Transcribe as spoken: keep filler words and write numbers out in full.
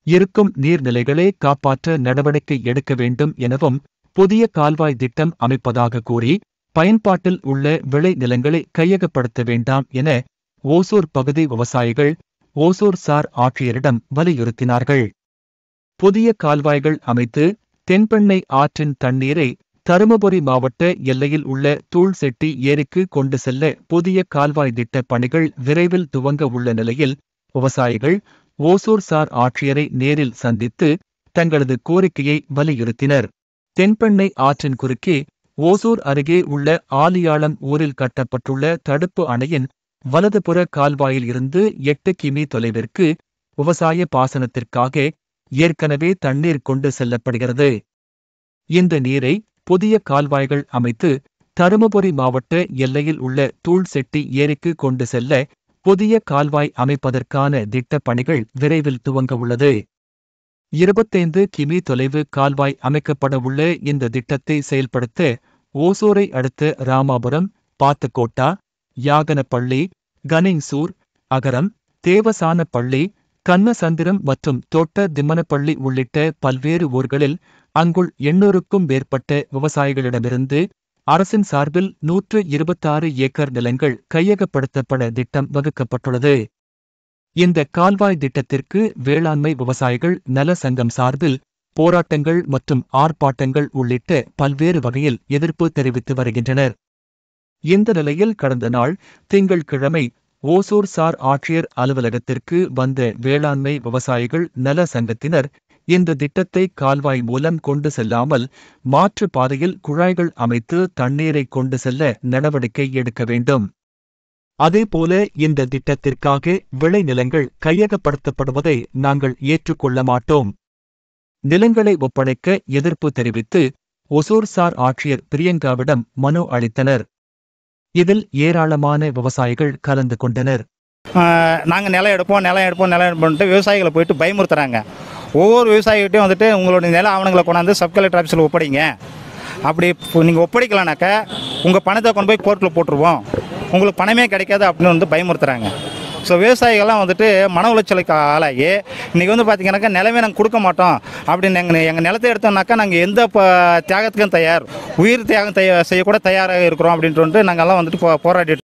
இருக்கும் நீர்நிலைகளை காப்பாற்ற நடவடிக்கை எடுக்க வேண்டும் எனவும் புதிய கால்வாய் திட்டம் அமைப்பதாக கூறி பயன்பாட்டில் உள்ள விளை நிலங்களை கையகப்படுத்த வேண்டாம் என ஓசூர் பகுதி விவசாயிகள் ஓசூர் சார் ஆட்சியரிடம் வலியுறுத்தினார்கள். புதிய கால்வாய்கள் அமைத்து தென்பெண்ணை ஆற்றின் தண்ணீரை தருமபுரி மாவட்ட எல்லையில் உள்ள தூள்செட்டி ஏரிக்கு கொண்டு செல்ல புதிய கால்வாய் திட்ட பணிகள் விரைவில் துவங்க உள்ள நிலையில் விவசாயிகள் ஓசூர் சார் ஆட்சியரை நேரில் சந்தித்து தங்களது கோரிக்கையை வலியுறுத்தினர். தென்பெண்ணை ஆற்றின் குறுக்கே ஓசூர் அருகே உள்ள ஆலியாளம் ஊரில் கட்டப்பட்டுள்ள தடுப்பு அணையின் வலதுபுற கால்வாயில் இருந்து எட்டு கிமீ தொலைவிற்கு விவசாய பாசனத்திற்காக ஏற்கனவே தண்ணீர் கொண்டு செல்லப்படுகிறது. இந்த நீரை புதிய கால்வாய்கள் அமைத்து தருமபுரி மாவட்ட எல்லையில் உள்ள தூள்செட்டி ஏரிக்கு கொண்டு செல்ல புதிய கால்வாய் அமைப்பதற்கான திட்டப் பணிகள் விரைவில் துவங்க உள்ளது. இருபத்தைந்து கிமீ தொலைவு கால்வாய் அமைக்கப்பட உள்ள இந்த திட்டத்தை செயல்படுத்த ஓசூரை அடுத்த ராமாபுரம், பாத்துக்கோட்டா, யாகனப்பள்ளி, கனிங்சூர், அகரம், தேவசானப்பள்ளி, கண்ணசந்திரம் மற்றும் தொட்ட திம்மனப்பள்ளி உள்ளிட்ட பல்வேறு ஊர்களில் அங்குள் எண்ணூறுக்கும் மேற்பட்ட விவசாயிகளிடமிருந்து அரசின் சார்பில் நூற்று இருபத்தாறு ஏக்கர் நிலங்கள் கையகப்படுத்தப்பட திட்டம் வகுக்கப்பட்டுள்ளது. இந்த கால்வாய் திட்டத்திற்கு வேளாண்மை விவசாயிகள் நல சங்கம் சார்பில் போராட்டங்கள் மற்றும் ஆர்ப்பாட்டங்கள் உள்ளிட்ட பல்வேறு வகையில் எதிர்ப்பு தெரிவித்து வருகின்றனர். இந்த நிலையில் கடந்த நாள் திங்கள்கிழமை ஓசூர் சார் ஆட்சியர் அலுவலகத்திற்கு வந்த வேளாண்மை விவசாயிகள் நல சங்கத்தினர் இந்த திட்டத்தை கால்வாய் மூலம் கொண்டு செல்லாமல் மாற்று பாதையில் குழாய்கள் அமைத்து தண்ணீரை கொண்டு செல்ல நடவடிக்கை எடுக்க வேண்டும். அதேபோல இந்த திட்டத்திற்காக விளைநிலங்கள் கையகப்படுத்தப்படுவதை நாங்கள் ஏற்றுக்கொள்ள மாட்டோம். நிலங்களை ஒப்படைக்க எதிர்ப்பு தெரிவித்து ஒசூர் சார் ஆட்சியர் பிரியங்காவிடம் மனு அளித்தனர். இதில் ஏராளமான விவசாயிகள் கலந்து கொண்டனர். நாங்கள் நிலம் எடுப்போம் நிலம் எடுப்போம் நிலம் எடுப்போம்ட்டு விவசாயிகளை போயிட்டு பயமுறுத்துறாங்க. ஒவ்வொரு விவசாயிகிட்டையும் வந்துட்டு உங்களுடைய நில ஆவணங்களை கொண்டாந்து சப் கலெக்டர் ஆஃபீஸில் ஒப்படைங்க. அப்படி நீங்கள் ஒப்படைக்கலனாக்கா உங்கள் பணத்தை கொண்டு போய் கோர்ட்டில் போட்டுருவோம், உங்களுக்கு பணமே கிடைக்காது அப்படின்னு வந்து பயமுறுத்துறாங்க. ஸோ விவசாயிகள்லாம் வந்துட்டு மன உளைச்சலுக்கு ஆளாகி இன்றைக்கி வந்து பார்த்திங்கனாக்கா நிலமே நாங்கள் கொடுக்க மாட்டோம் அப்படின்னு எங்கள் எங்கள் நிலத்தை எடுத்தோம்னாக்கா நாங்கள் எந்த தியாகத்துக்கும் தயார், உயிர் தியாகம் தய செய்யக்கூட தயாராக இருக்கிறோம் அப்படின்ட்டு வந்துட்டு நாங்கள்லாம் வந்துட்டு போ போராடிட்டு